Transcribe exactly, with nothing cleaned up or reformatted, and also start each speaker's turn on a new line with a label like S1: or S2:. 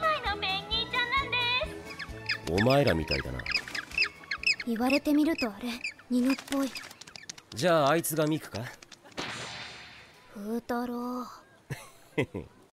S1: のペンギンちゃんなんです。
S2: お前らみたいだな。
S3: 言われてみるとあれニヌっぽい。
S2: じゃああいつがミクか？
S3: 風太郎